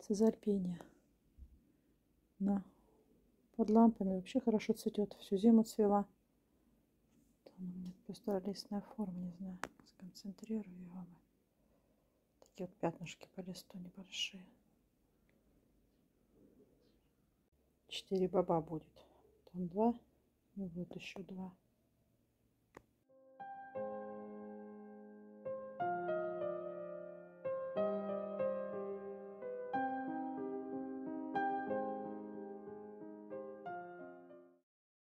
Цезальпиния. На. Под лампами вообще хорошо цветет. Всю зиму цвела. Там у меня просто листная форма, не знаю. Сконцентрирую его. Такие вот пятнышки по листу небольшие. 4 боба будет. Там 2. И вот еще 2.